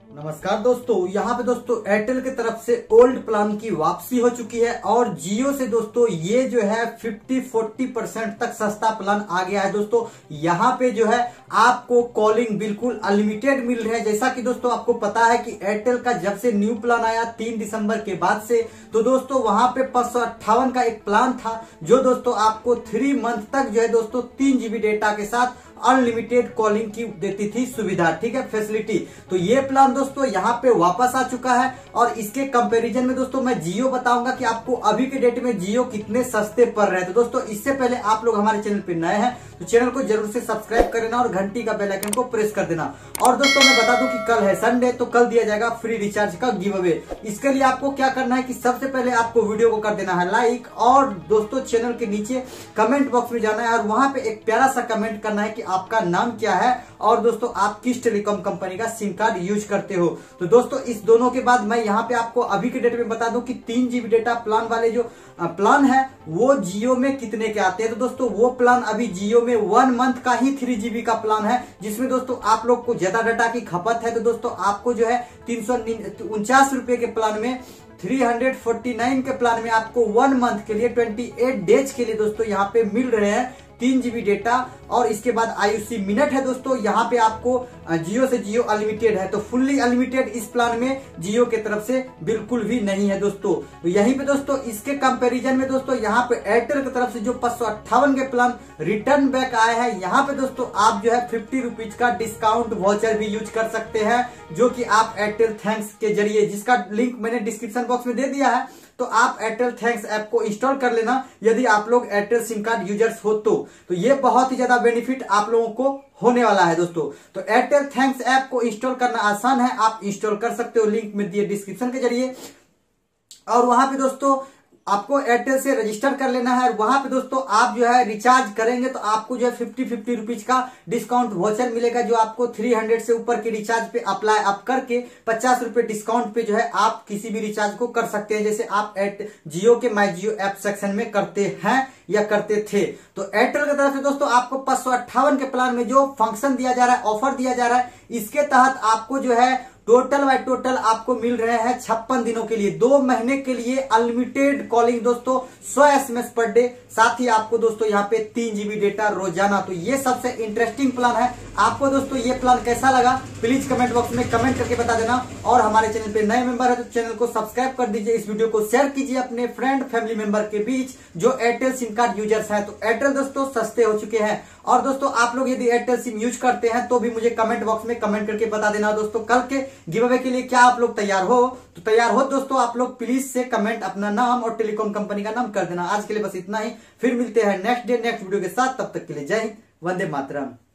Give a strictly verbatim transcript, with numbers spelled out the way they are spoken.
नमस्कार दोस्तों, यहाँ पे दोस्तों एयरटेल की तरफ से ओल्ड प्लान की वापसी हो चुकी है और जियो से दोस्तों ये जो है पचास चालीस परसेंट तक सस्ता प्लान आ गया है। दोस्तों यहाँ पे जो है आपको कॉलिंग बिल्कुल अनलिमिटेड मिल रहे हैं। जैसा कि दोस्तों आपको पता है कि एयरटेल का जब से न्यू प्लान आया तीन दिसंबर के बाद से, तो दोस्तों वहां पे पांच सौ अट्ठावन का एक प्लान था जो दोस्तों आपको थ्री मंथ तक जो है दोस्तों तीन जीबी डेटा के साथ अनलिमिटेड कॉलिंग की देती थी सुविधा, ठीक है, फैसिलिटी। तो ये प्लान दोस्तों यहाँ पे वापस आ चुका है और इसके कंपैरिजन में दोस्तों मैं जियो बताऊंगा कि आपको अभी के डेट में जियो कितने सस्ते पड़ रहे हैं। तो दोस्तों इससे पहले आप लोग हमारे चैनल पे नए हैं तो चैनल को जरूर से सब्सक्राइब कर देना और घंटी का बेल आइकन को प्रेस कर देना। और दोस्तों मैं बता दूं कि कल है संडे, तो कल दिया जाएगा फ्री रिचार्ज का गिव अवे। इसके लिए आपको क्या करना है कि सबसे पहले आपको वीडियो को कर देना है लाइक और दोस्तों चैनल के नीचे कमेंट बॉक्स में जाना है और वहां पे एक प्यारा सा कमेंट करना है कि आपका नाम क्या है और दोस्तों आप किस टेलीकॉम कंपनी का सिम कार्ड यूज करते हो। तो दोस्तों इस दोनों के बाद मैं यहाँ पे आपको अभी के डेट में बता दूं कि तीन जीबी डेटा प्लान वाले जो प्लान है वो जियो में कितने के आते हैं। तो दोस्तों वो प्लान अभी जियो में वन मंथ का ही थ्री जीबी का प्लान है, जिसमें दोस्तों आप लोग को ज्यादा डाटा की खपत है। तो दोस्तों आपको जो है तीन सौ उनचास रुपए के प्लान में तीन सौ उनचास के प्लान में आपको वन मंथ के लिए अट्ठाईस डेज के लिए दोस्तों यहाँ पे मिल रहे हैं तीन जीबी डेटा और इसके बाद आयुषी मिनट है। दोस्तों यहाँ पे आपको जियो से जियो अनलिमिटेड है, तो फुल्ली अनलिमिटेड इस प्लान में जियो के तरफ से बिल्कुल भी नहीं है दोस्तों। तो यहीं पे दोस्तों इसके कंपैरिजन में दोस्तों यहाँ पे एयरटेल की तरफ से जो पांच सौ अट्ठावन के प्लान रिटर्न बैक आए हैं, यहाँ पे दोस्तों आप जो है फिफ्टी रुपीज का डिस्काउंट वाउचर भी यूज कर सकते हैं, जो कि आप एयरटेल थैंक्स के जरिए, जिसका लिंक मैंने डिस्क्रिप्शन बॉक्स में दे दिया है, तो आप एयरटेल थैंक्स ऐप को इंस्टॉल कर लेना यदि आप लोग एयरटेल सिम कार्ड यूजर्स हो तो। तो ये बहुत ही ज्यादा बेनिफिट आप लोगों को होने वाला है दोस्तों। तो एयरटेल थैंक्स ऐप को इंस्टॉल करना आसान है, आप इंस्टॉल कर सकते हो, लिंक में दिए डिस्क्रिप्शन के जरिए। और वहां पे दोस्तों आपको एयरटेल से रजिस्टर कर लेना है और वहां पे दोस्तों आप जो है रिचार्ज करेंगे तो आपको जो है फिफ्टी फिफ्टी रुपीज का डिस्काउंट वाउचर मिलेगा, जो आपको थ्री हंड्रेड से ऊपर के रिचार्ज पे अप्लाई अप करके पचास रुपए डिस्काउंट पे जो है आप किसी भी रिचार्ज को कर सकते हैं, जैसे आप जियो के माई जियो ऐप सेक्शन में करते हैं या करते थे। तो एयरटेल की तरफ से दोस्तों आपको पांच सौ अट्ठावन के प्लान में जो फंक्शन दिया जा रहा है, ऑफर दिया जा रहा है, इसके तहत आपको जो है टोटल बाय टोटल आपको मिल रहे हैं छप्पन दिनों के लिए, दो महीने के लिए अनलिमिटेड कॉलिंग दोस्तों, सौ एसएमएस पर डे, साथ ही आपको दोस्तों यहाँ पे तीन जीबी डेटा रोजाना। तो ये सबसे इंटरेस्टिंग प्लान है। आपको दोस्तों ये प्लान कैसा लगा प्लीज कमेंट बॉक्स में कमेंट करके बता देना। और हमारे चैनल पे नए मेंबर है तो चैनल को सब्सक्राइब कर दीजिए, इस वीडियो को शेयर कीजिए अपने फ्रेंड फैमिली मेंबर के बीच जो एयरटेल सिम कार्ड यूजर्स है। तो एयरटेल दोस्तों सस्ते हो चुके हैं और दोस्तों आप लोग यदि एयरटेल सिम यूज करते हैं तो भी मुझे कमेंट बॉक्स में कमेंट करके बता देना। दोस्तों कल के गिव अवे के लिए क्या आप लोग तैयार हो? तो तैयार हो दोस्तों आप लोग प्लीज से कमेंट अपना नाम और टेलीकॉम कंपनी का नाम कर देना। आज के लिए बस इतना ही, फिर मिलते हैं नेक्स्ट डे नेक्स्ट वीडियो के साथ। तब तक के लिए जय हिंद, वंदे मातरम।